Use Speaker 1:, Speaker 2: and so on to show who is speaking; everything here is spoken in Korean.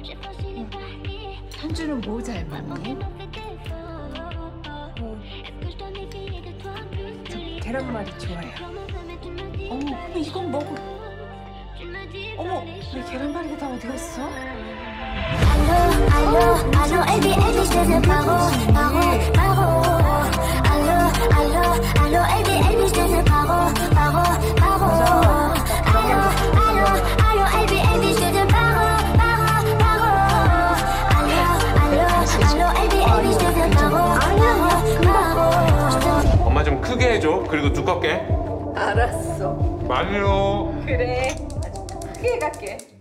Speaker 1: 현주는 뭐 잘 먹니?
Speaker 2: 저 계란말이 좋아해요.
Speaker 1: 어머, 이건 먹어. 어머, 우리 계란말이가 다 어디 갔어?
Speaker 3: Allô, Elbi, je te paro, Elbi, je te paro. Allô, Elbi, je te paro. Allô, Elbi, je te paro.
Speaker 4: 엄마 좀 크게 해줘. 그리고 두껍게.
Speaker 2: 알았어.
Speaker 4: 많이요.
Speaker 2: 그래. 아주 크게 갈게.